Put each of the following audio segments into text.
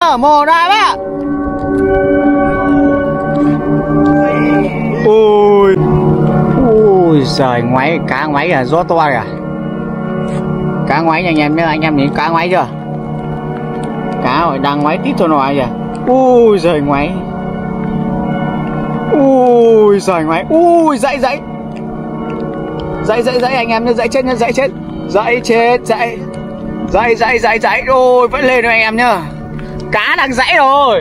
nhá, 1, 2, 3. Ui, ui giời, ngoáy, cá ngoáy à, gió to kìa. Cá ngoáy nha anh em nhá, anh em nhìn cá ngoáy chưa? Cá rồi đang ngoáy tít cho nó kìa. Ui giời ngoáy. Ui giời ngoáy, ui dậy dậy. Dậy anh em nhá, dậy chết nhá, dậy chết. Dậy chết, dậy. Dậy. Ôi vẫn lên rồi anh em nhá. Cá đang dãy rồi.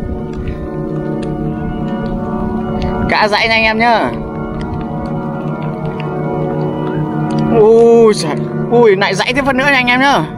Cá dãy nha anh em nhá. Ui trời, ui lại dãy thêm phần nữa nha anh em nhá.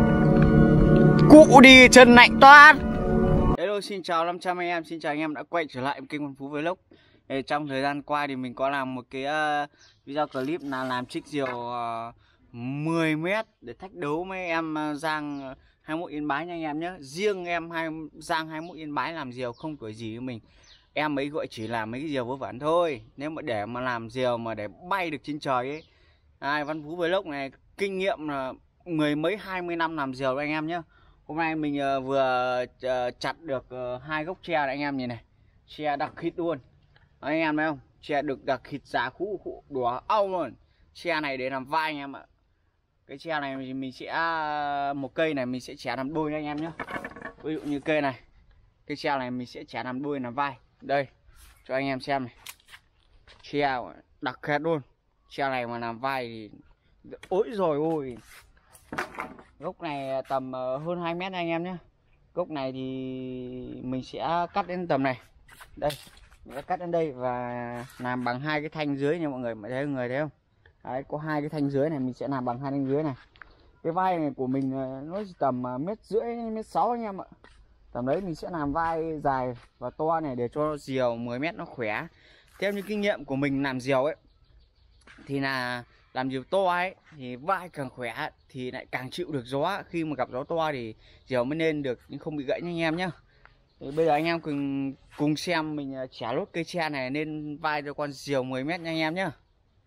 Cụ đi chân lạnh toát. Hello, xin chào 500 anh em, xin chào anh em đã quay trở lại kênh Văn Phú Vlog. Trong thời gian qua thì mình có làm một cái video clip là làm trích diều 10 m để thách đấu với em Giang 21 Yên Bái nha anh em nhé. Riêng em Giang 21 Yên Bái làm diều không tuổi gì với mình. Em ấy gọi chỉ làm mấy cái diều vớ vẩn thôi. Nếu mà để mà làm diều mà để bay được trên trời ấy, Văn Phú Vlog này kinh nghiệm là 10 mấy 20 năm làm diều anh em nhé. Hôm nay mình vừa chặt được 2 gốc tre này anh em nhìn này. Tre đặc khít luôn. Đấy, anh em thấy không? Tre được đặc khít giá khủ đỏ ong luôn. Tre này để làm vai anh em ạ. Cái tre này thì mình sẽ một cây này mình sẽ chẻ làm đôi nha anh em nhé. Ví dụ như cây này, cái tre này mình sẽ chẻ làm đôi làm vai. Đây cho anh em xem này. Tre đặc khét luôn. Tre này mà làm vai thì ối rồi ôi. Gốc này tầm hơn 2 mét anh em nhé. Gốc này thì mình sẽ cắt đến tầm này. Đây, mình sẽ cắt đến đây và làm bằng 2 cái thanh dưới nha mọi người. Mọi người thấy không? Đấy, có 2 cái thanh dưới này mình sẽ làm bằng 2 thanh dưới này. Cái vai này của mình nó tầm 1,5 m, 1,6 m anh em ạ. Tầm đấy mình sẽ làm vai dài và to này để cho diều 10 m nó khỏe. Theo như kinh nghiệm của mình làm diều ấy thì là làm diều to ấy thì vai càng khỏe thì lại càng chịu được gió. Khi mà gặp gió to thì diều mới lên được nhưng không bị gãy nha anh em nhé. Thì bây giờ anh em cùng xem mình chẻ lốt cây tre này lên vai cho con diều 10 m nha anh em nhé.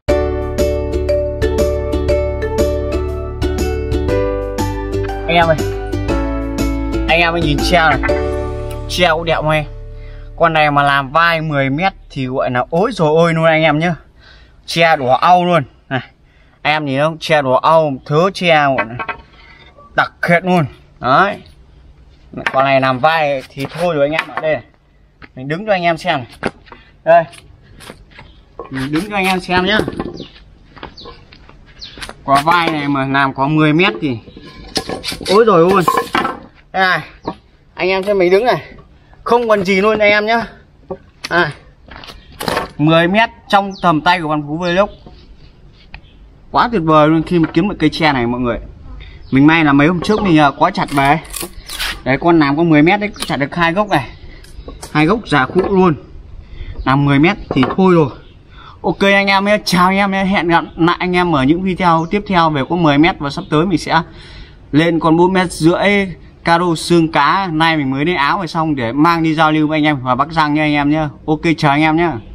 Anh em ơi nhìn tre này, tre cũng đẹp không em? Con này mà làm vai 10 m thì gọi là ối rồi ôi luôn anh em nhé. Tre đỏ au luôn này, anh em nhìn không? Tre đỏ au, thớ tre đặc khét luôn đấy. Con này làm vai thì thôi rồi anh em ở đây này. Mình đứng cho anh em xem này. Đây, mình đứng cho anh em xem nhá. Quả vai này mà làm có 10 m thì ối rồi ôi. Đây này, anh em xem mình đứng này, không còn gì luôn anh em nhá. 10 m trong tầm tay của Văn Phú Vlog. Quá tuyệt vời luôn khi mà kiếm một cây tre này mọi người. Mình may là mấy hôm trước mình có chặt về. Đấy, con làm có 10 m đấy, chặt được 2 gốc này. 2 gốc già khũ luôn. Làm 10 m thì thôi rồi. Ok anh em nhé, chào anh em nhé. Hẹn gặp lại anh em ở những video tiếp theo về có 10 m và sắp tới mình sẽ lên con 4,5 m caro xương cá. Nay mình mới đến áo rồi xong để mang đi giao lưu với anh em và Bắc Giang nha anh em nhé. Ok chào anh em nhé.